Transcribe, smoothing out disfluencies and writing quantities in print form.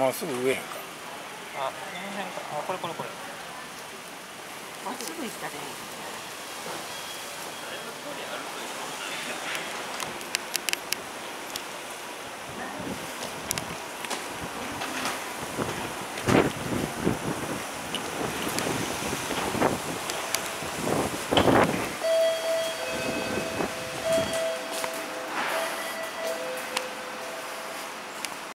もうすぐ上やんか。 あ、この辺か。あ、これ。 まっすぐ行ったらいい。